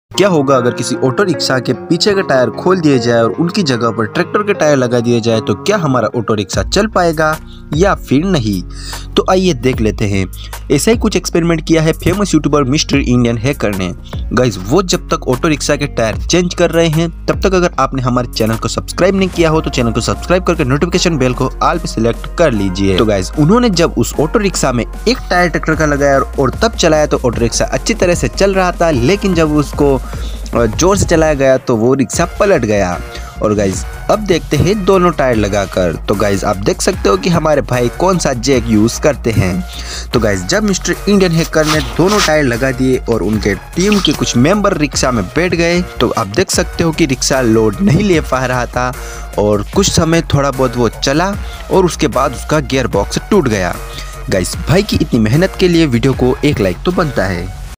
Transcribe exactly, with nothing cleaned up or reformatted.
क्या होगा अगर किसी ऑटो रिक्शा के पीछे का टायर खोल दिया जाए और उनकी जगह पर ट्रैक्टर के टायर लगा दिए जाए, तो क्या हमारा ऑटो रिक्शा चल पाएगा या फिर नहीं। तो आइए देख लेते हैं। ऐसा ही कुछ एक्सपेरिमेंट किया है famous YouTuber Mister Indian Hacker ने। गाइज वो जब तक ऑटो रिक्शा के टायर चेंज कर रहे हैं तब तक अगर आपने हमारे चैनल को सब्सक्राइब नहीं किया हो तो चैनल को सब्सक्राइब करके नोटिफिकेशन बेल को ऑल पे सिलेक्ट कर लीजिए। तो गाइज उन्होंने जब उस ऑटो रिक्शा में एक टायर ट्रैक्टर का लगाया और तब चलाया तो ऑटो रिक्शा अच्छी तरह से चल रहा था, लेकिन जब उसको जोर से चलाया गया तो वो रिक्शा पलट गया। और गाइज अब देखते हैं दोनों टायर लगाकर। तो गाइज आप देख सकते हो कि हमारे भाई कौन सा जैक यूज करते हैं। तो गाइज जब मिस्टर इंडियन हैकर ने दोनों टायर लगा दिए और उनके टीम के कुछ मेंबर रिक्शा में बैठ गए, तो आप देख सकते हो कि रिक्शा लोड नहीं ले पा रहा था और कुछ समय थोड़ा बहुत वो चला और उसके बाद उसका गियर बॉक्स टूट गया। गाइज भाई की इतनी मेहनत के लिए वीडियो को एक लाइक तो बनता है।